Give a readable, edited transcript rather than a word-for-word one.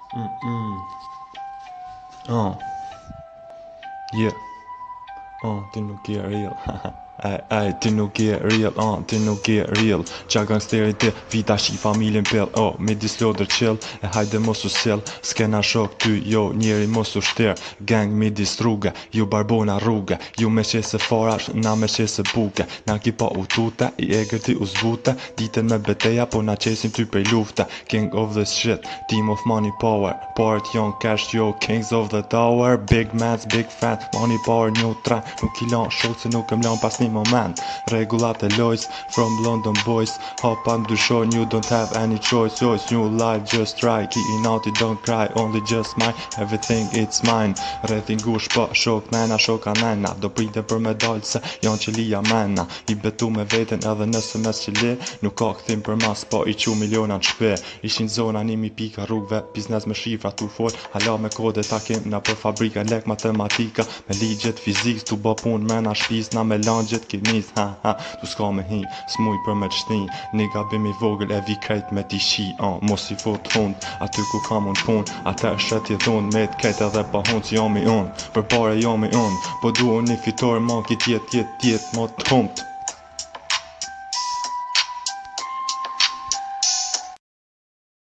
Mm-mm. Uh, yeah. Ti nuk je real. Ti nuk je real, ti nuk je real. Qa gangsterin ti, vita shi familjen pill. Me dislodër chill, e hajde mos u sill. S'kena shok ty, jo, njeri mos u shtir. Gang midis rruga, ju barbona rruga. Ju me qese farash, na me qese buke. Na ki pa u tute, i eger ti u zbute. Ditën me beteja, po na qesim ty prej lufta. King of the shit, team of money power. Part young cash, yo, kings of the tower. Big mans, big fans, money power, new trend. Nuk i lan shok se nuk em lan pas një moment. Regullat e lojs, from London boys. Hapa ndryshon, you don't have any choice. Yours, new life, just try. Ki naughty, don't cry, only just mine. Everything it's mine. Rrethin gush pa shok nena, shoka nena. Do prite për me dal se janë që lija mena. I betu me veten edhe nëse mes që li. Nuk ka këthim për mas, po i qu miliona në shpe. Ishin zona nimi pika rrugve, biznes me shifra tu fol. Hala me kode takim na për fabrika, lek matematika. Me ligjet fizik, tu bo pun mena shpis. Na me langjet kimis, tu s'ka me hi, s'muj për me qni. Një gabim i vogël e vi krejt me ti shi, mos i fot hund. Aty ku kam unë pun, ata shet i dhun. Me t'kejt edhe pa hund që jam i unë. Për pare jam i unë, po du unë një fitor ma ki tjet, ma t'humt.